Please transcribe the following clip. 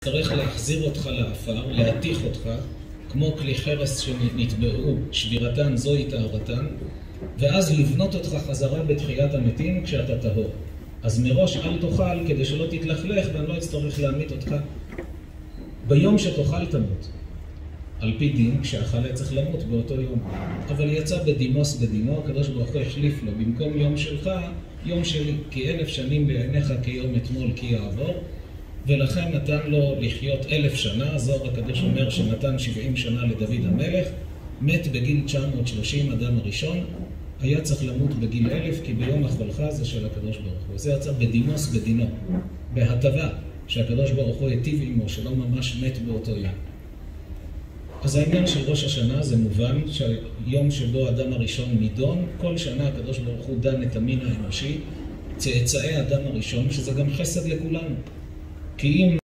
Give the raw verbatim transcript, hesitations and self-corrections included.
צריך להחזיר אותך לאפר, להתיך אותך, כמו כלי חרס שנטבעו, שבירתן זוהי טהרתן, ואז לבנות אותך חזרה בתחיית המתים כשאתה טהור. אז מראש אל תאכל כדי שלא תתלכלך ואני לא אצטרך להמית אותך. ביום שתאכל תמות. על פי דין, כשהחלה צריך למות באותו יום. אבל יצא בדימוס בדינו, הקדוש ברוך הוא החליף לו, במקום יום שלך, יום שלי, כי אלף שנים בעיניך כיום אתמול כי יעבור, ולכן נתן לו לחיות אלף שנה. הזוהר הקדוש אומר שנתן שבעים שנה לדוד המלך, מת בגיל תשע מאות ושלושים, אדם הראשון, היה צריך למות בגיל אלף, כי ביום החולך זה של הקדוש ברוך הוא. זה יצא בדימוס בדינו, בהטבה, שהקדוש ברוך הוא היטיב עמו, שלא ממש מת באותו יום. אז העניין של ראש השנה זה מובן שהיום שבו אדם הראשון נידון, כל שנה הקדוש ברוך הוא דן את המין האנושי, צאצאי אדם הראשון, שזה גם חסד לכולנו. כי אם